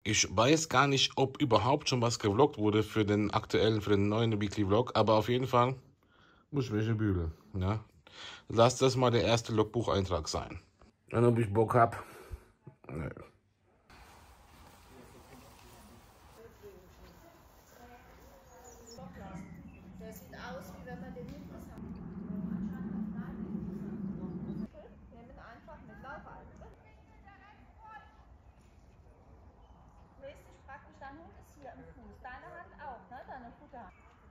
Ich weiß gar nicht, ob überhaupt schon was gevloggt wurde für den aktuellen, für den neuen Weekly Vlog, aber auf jeden Fall muss ich welche bügeln. Ja? Lass das mal der erste Logbucheintrag sein. Dann, ob ich Bock hab. Nee. Der sieht aus, wie wenn man den nicht hat. Nehmen einfach mit Laufalbe. Mäßig praktisch, dein Hund ist hier im Fuß. Deine Hand auch, ne? Deine Futterhand.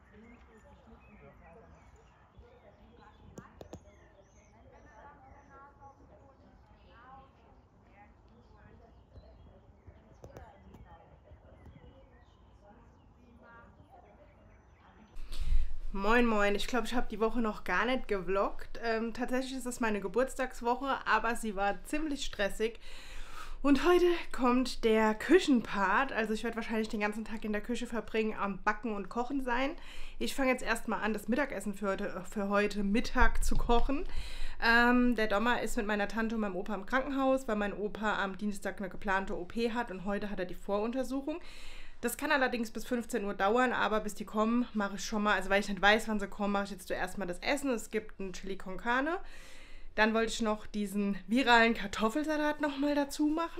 Moin moin, ich glaube, ich habe die Woche noch gar nicht gevloggt. Tatsächlich ist es meine Geburtstagswoche, aber sie war ziemlich stressig. Und heute kommt der Küchenpart. Also ich werde wahrscheinlich den ganzen Tag in der Küche verbringen, am Backen und Kochen sein. Ich fange jetzt erstmal an, das Mittagessen für heute Mittag zu kochen. Der Dommer ist mit meiner Tante und meinem Opa im Krankenhaus, weil mein Opa am Dienstag eine geplante OP hat und heute hat er die Voruntersuchung. Das kann allerdings bis 15 Uhr dauern, aber bis die kommen, mache ich schon mal, also weil ich nicht weiß, wann sie kommen, mache ich jetzt zuerst mal das Essen. Es gibt einen Chili con Carne. Dann wollte ich noch diesen viralen Kartoffelsalat nochmal dazu machen.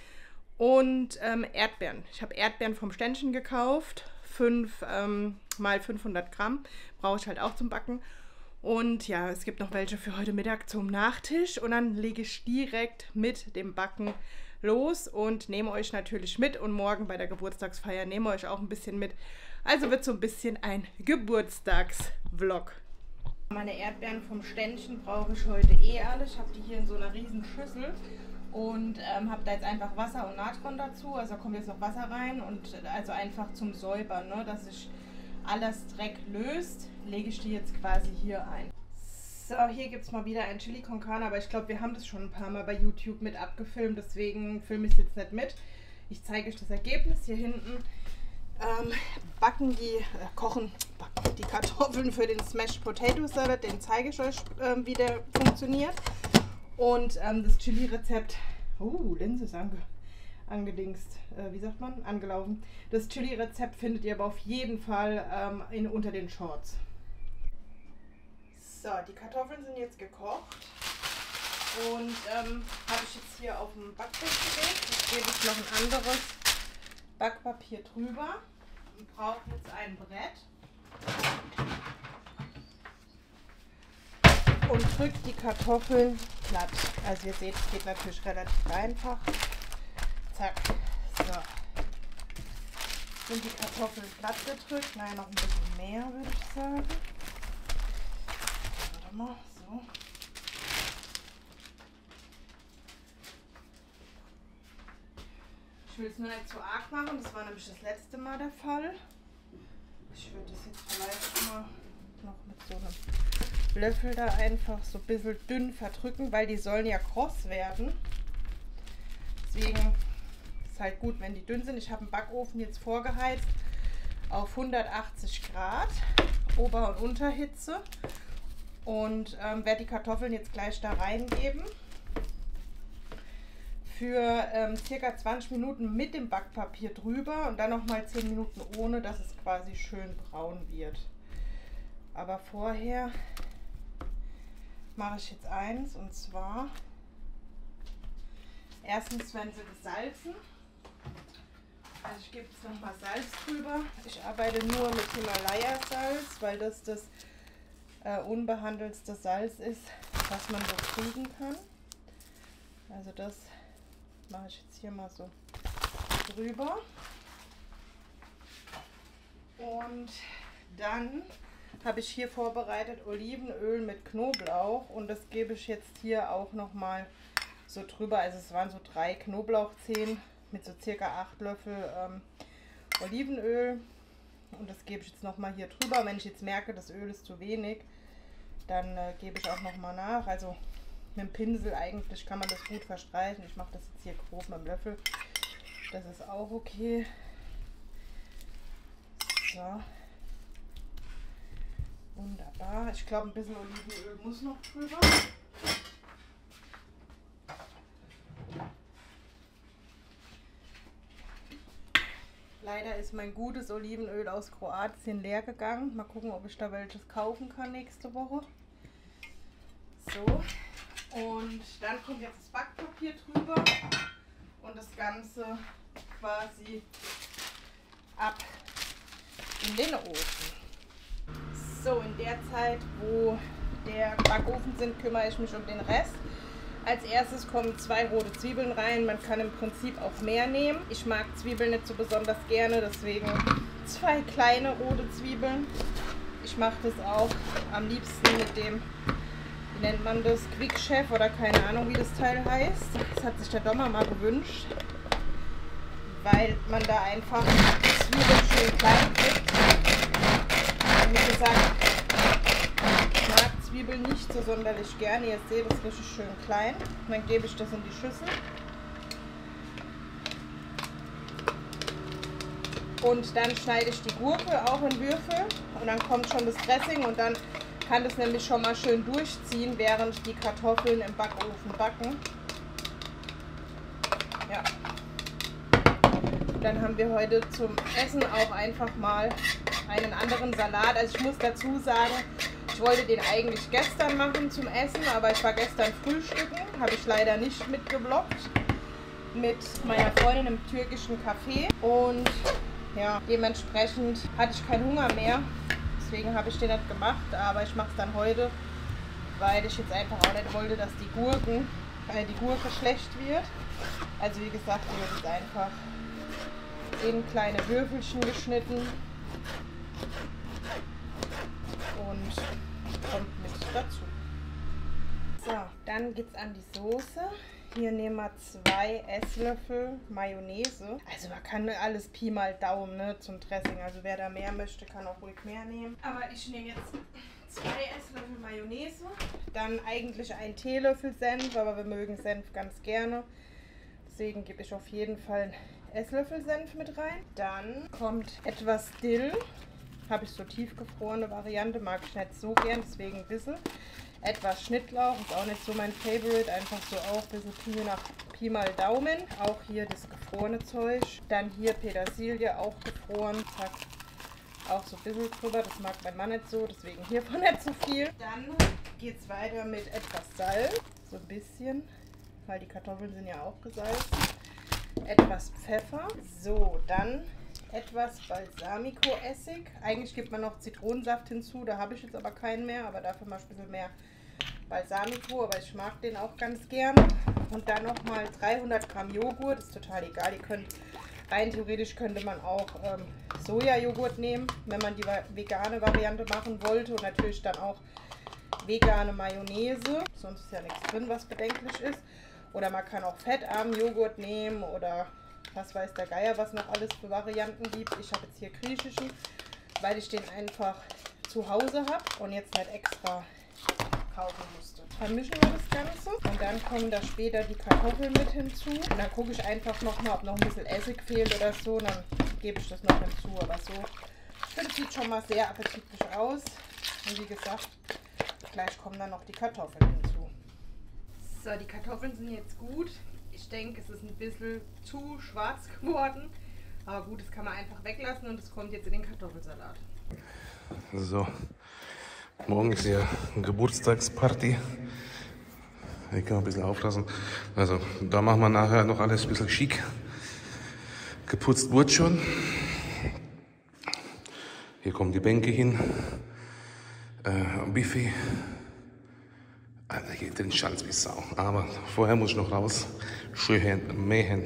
Und Erdbeeren. Ich habe Erdbeeren vom Ständchen gekauft. 5 mal 500 Gramm. Brauche ich halt auch zum Backen. Und ja, es gibt noch welche für heute Mittag zum Nachtisch. Und dann lege ich direkt mit dem Backen los und nehme euch natürlich mit. Und morgen bei der Geburtstagsfeier nehme euch auch ein bisschen mit. Also wird so ein bisschen ein Geburtstagsvlog. Meine Erdbeeren vom Ständchen brauche ich heute alle. Ich habe die hier in so einer riesen Schüssel und habe da jetzt einfach Wasser und Natron dazu. Also da kommt jetzt noch Wasser rein und also einfach zum Säubern, ne, dass sich alles Dreck löst, lege ich die jetzt quasi hier ein. So, hier gibt es mal wieder ein Chili con Carne, aber ich glaube, wir haben das schon ein paar Mal bei YouTube mit abgefilmt, deswegen filme ich es jetzt nicht mit. Ich zeige euch das Ergebnis. Hier hinten backen die Kartoffeln für den Smashed Potato Salad, den zeige ich euch, wie der funktioniert. Und das Chili-Rezept, Linse ist angedingst, wie sagt man, angelaufen. Das Chili-Rezept findet ihr aber auf jeden Fall unter den Shorts. So, die Kartoffeln sind jetzt gekocht und habe ich jetzt hier auf dem Backblech gelegt. Jetzt gebe ich noch ein anderes Backpapier drüber und brauche jetzt ein Brett und drücke die Kartoffeln glatt. Also ihr seht, es geht natürlich relativ einfach. Zack. So. Sind die Kartoffeln glatt gedrückt? Nein, noch ein bisschen mehr, würde ich sagen. Warte mal, so. Ich will es nur nicht zu arg machen, das war nämlich das letzte Mal der Fall. Ich würde das jetzt vielleicht mal noch mit so einem Löffel da einfach so ein bisschen dünn verdrücken, weil die sollen ja kross werden. Deswegen ist es halt gut, wenn die dünn sind. Ich habe einen Backofen jetzt vorgeheizt auf 180 Grad, Ober- und Unterhitze. Und werde die Kartoffeln jetzt gleich da reingeben. Für circa 20 Minuten mit dem Backpapier drüber und dann nochmal 10 Minuten ohne, dass es quasi schön braun wird. Aber vorher mache ich jetzt eins, und zwar erstens werden sie gesalzen. Also ich gebe jetzt nochmal Salz drüber. Ich arbeite nur mit Himalaya-Salz, weil das das unbehandelste Salz ist, was man so kriegen kann. Also das mache ich jetzt hier mal so drüber. Und dann habe ich hier vorbereitet Olivenöl mit Knoblauch und das gebe ich jetzt hier auch noch mal so drüber. Also es waren so 3 Knoblauchzehen mit so circa 8 Löffel Olivenöl und das gebe ich jetzt noch mal hier drüber. Wenn ich jetzt merke, das Öl ist zu wenig, dann gebe ich auch noch mal nach. Also mit dem Pinsel eigentlich kann man das gut verstreichen. Ich mache das jetzt hier grob mit dem Löffel. Das ist auch okay. So. Wunderbar. Ich glaube, ein bisschen Olivenöl muss noch drüber. Leider ist mein gutes Olivenöl aus Kroatien leer gegangen. Mal gucken, ob ich da welches kaufen kann nächste Woche. So, und dann kommt jetzt das Backpapier drüber und das Ganze quasi ab in den Ofen. So, in der Zeit, wo der Backofen sind, kümmere ich mich um den Rest. Als erstes kommen 2 rote Zwiebeln rein. Man kann im Prinzip auch mehr nehmen. Ich mag Zwiebeln nicht so besonders gerne, deswegen 2 kleine rote Zwiebeln. Ich mache das auch am liebsten mit dem, wie nennt man das, Quick Chef oder keine Ahnung, wie das Teil heißt. Das hat sich der Dommer mal gewünscht, weil man da einfach die Zwiebeln schön klein kriegt. Wie gesagt, ich mag Zwiebeln nicht so sonderlich gerne. Ihr seht, das ist richtig schön klein. Und dann gebe ich das in die Schüssel. Und dann schneide ich die Gurke auch in Würfel. Und dann kommt schon das Dressing und dann kann das nämlich schon mal schön durchziehen, während die Kartoffeln im Backofen backen. Ja. Dann haben wir heute zum Essen auch einfach mal einen anderen Salat. Also ich muss dazu sagen, ich wollte den eigentlich gestern machen zum Essen, aber ich war gestern frühstücken, habe ich leider nicht mitgeblockt, mit meiner Freundin im türkischen Café und ja, dementsprechend hatte ich keinen Hunger mehr, deswegen habe ich den nicht gemacht, aber ich mache es dann heute, weil ich jetzt einfach auch nicht wollte, dass die Gurke schlecht wird. Also wie gesagt, die wird jetzt einfach in kleine Würfelchen geschnitten und kommt mit dazu. So, dann geht es an die Soße. Hier nehmen wir 2 Esslöffel Mayonnaise. Also man kann alles Pi mal Daumen, ne, zum Dressing. Also wer da mehr möchte, kann auch ruhig mehr nehmen. Aber ich nehme jetzt 2 Esslöffel Mayonnaise. Dann eigentlich 1 Teelöffel Senf, aber wir mögen Senf ganz gerne. Deswegen gebe ich auf jeden Fall einen Esslöffel Senf mit rein. Dann kommt etwas Dill. Habe ich so tiefgefrorene Variante, mag ich nicht so gern, deswegen ein bisschen. Etwas Schnittlauch, ist auch nicht so mein Favorite, einfach so auch ein bisschen Pi mal Daumen. Auch hier das gefrorene Zeug. Dann hier Petersilie, auch gefroren. Zack, auch so ein bisschen drüber, das mag mein Mann nicht so, deswegen hiervon nicht so viel. Dann geht es weiter mit etwas Salz, so ein bisschen, weil die Kartoffeln sind ja auch gesalzen. Etwas Pfeffer. So, dann etwas Balsamico-Essig. Eigentlich gibt man noch Zitronensaft hinzu, da habe ich jetzt aber keinen mehr, aber dafür mal ein bisschen mehr Balsamico, aber ich mag den auch ganz gerne. Und dann nochmal 300 Gramm Joghurt, ist total egal, rein theoretisch könnte man auch Sojajoghurt nehmen, wenn man die vegane Variante machen wollte und natürlich dann auch vegane Mayonnaise, sonst ist ja nichts drin, was bedenklich ist. Oder man kann auch fettarmen Joghurt nehmen oder was weiß der Geier, was noch alles für Varianten gibt. Ich habe jetzt hier griechischen, weil ich den einfach zu Hause habe und jetzt nicht extra kaufen musste. Vermischen wir das Ganze und dann kommen da später die Kartoffeln mit hinzu. Und dann gucke ich einfach nochmal, ob noch ein bisschen Essig fehlt oder so. Und dann gebe ich das noch hinzu. Aber so, ich finde, es sieht schon mal sehr appetitlich aus. Und wie gesagt, gleich kommen dann noch die Kartoffeln hinzu. So, die Kartoffeln sind jetzt gut. Ich denke, es ist ein bisschen zu schwarz geworden. Aber gut, das kann man einfach weglassen und es kommt jetzt in den Kartoffelsalat. So, morgen ist ja eine Geburtstagsparty. Ich kann ein bisschen auflassen. Also, da machen wir nachher noch alles ein bisschen schick. Geputzt wurde schon. Hier kommen die Bänke hin. Buffet. Alter, hier drin schallt wie Sau. Aber vorher muss ich noch raus. Schön mähen.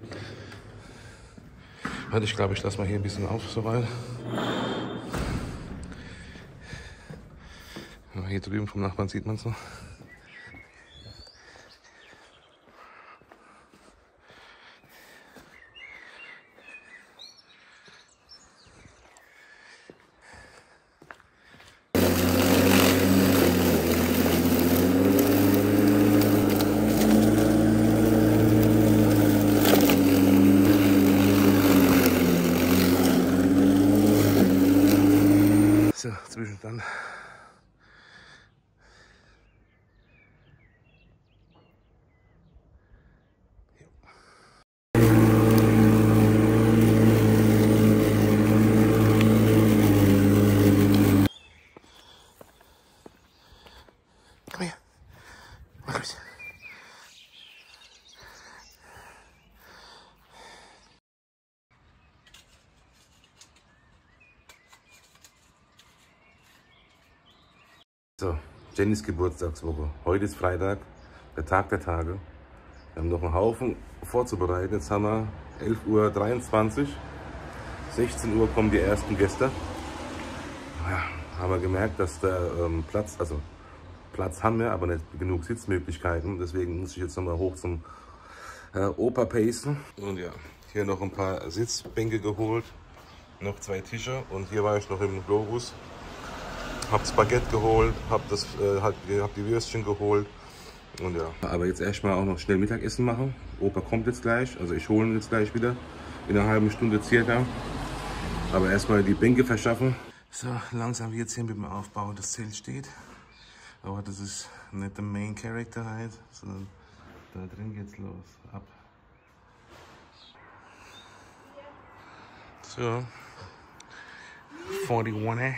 Warte, ich glaube, ich lasse mal hier ein bisschen auf, soweit. Hier drüben vom Nachbarn sieht man es noch. So, zwischendrin. So, Jennys Geburtstagswoche. Heute ist Freitag, der Tag der Tage. Wir haben noch einen Haufen vorzubereiten. Jetzt haben wir 11:23 Uhr. 16 Uhr kommen die ersten Gäste. Ja, haben wir gemerkt, dass der Platz haben wir, aber nicht genug Sitzmöglichkeiten. Deswegen muss ich jetzt noch mal hoch zum Opa pacen. Und ja, hier noch ein paar Sitzbänke geholt. Noch 2 Tische. Und hier war ich noch im Globus. Hab Spaghetti geholt, hab die Würstchen geholt und ja. Aber jetzt erstmal auch noch schnell Mittagessen machen. Opa kommt jetzt gleich, also ich hole ihn jetzt gleich wieder. In einer halben Stunde circa. Aber erstmal die Bänke verschaffen. So, langsam jetzt hier mit dem Aufbau das Zelt steht. Aber das ist nicht der Main Character halt, sondern da drin geht's los. Ab. So. 41.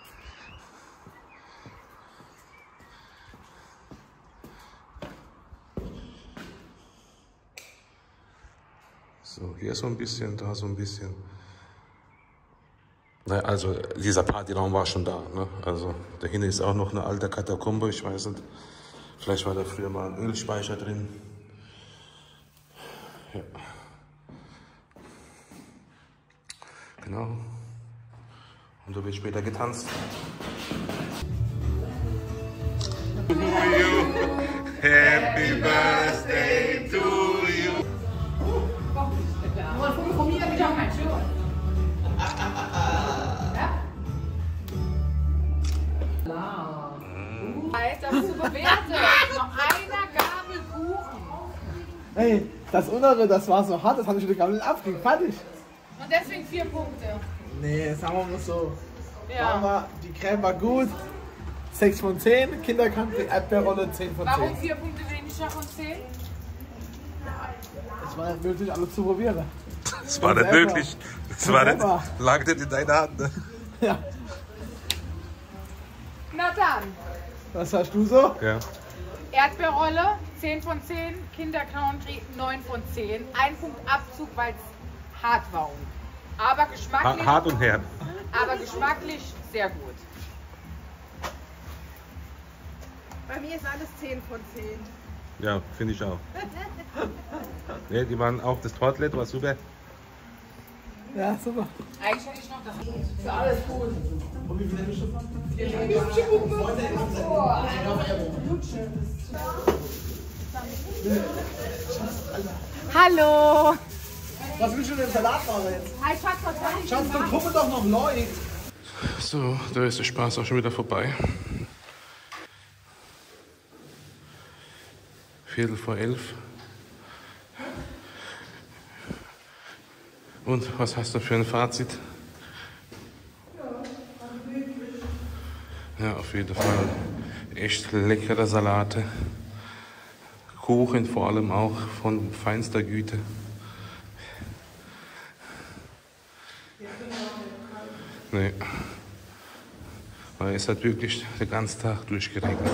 So, hier so ein bisschen, da so ein bisschen. Naja, also dieser Partyraum war schon da. Ne? Also dahinter ist auch noch eine alte Katakombe, ich weiß nicht. Vielleicht war da früher mal ein Ölspeicher drin. Ja. Genau. Und da wird später getanzt. Happy Birthday to you. Das ist bewertet. Noch einer Gabel Kuchen. Hey, das Untere, das war so hart, das hatte ich mit der Gabel abgegeben. Fertig. Und deswegen 4 Punkte. Nee, sagen wir mal so. Ja. Aber die Creme war gut. 6 von 10. Kinderkante Erdbeerrolle 10 von 10. Warum 4 Punkte weniger von 10? Das war nicht möglich, alles zu probieren. Das war nicht möglich. Das war nicht, lag nicht in deiner Hand. Ne? Ja. Na dann. Was hast du so? Ja. Erdbeerrolle 10 von 10, Kindercountry 9 von 10. 1 Punkt Abzug, weil es hart war. Aber geschmacklich, Hart und herb. aber geschmacklich sehr gut. Bei mir ist alles 10 von 10. Ja, finde ich auch. Ne, die waren auch, das Tortlet war super. Ja, super. Eigentlich hätte ich noch das. Ist alles gut. Und wie viel hättest du? Hallo! Was willst du denn im Salat machen jetzt? Hi Schatz, was soll ich Schatz, denn du machen? gucken doch noch Leute. So, da ist der Spaß auch schon wieder vorbei. 11:15. Und was hast du für ein Fazit? Ja, auf jeden Fall echt leckere Salate. Kuchen vor allem auch von feinster Güte. Nee. Weil es hat wirklich den ganzen Tag durchgeregnet.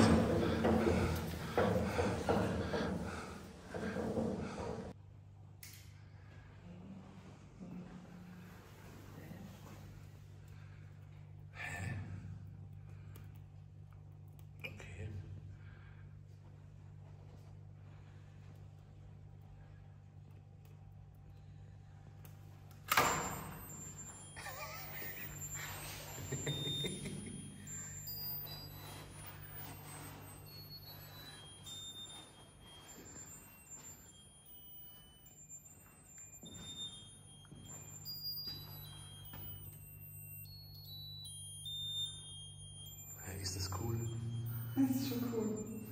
Ist das cool? Das ist schon cool.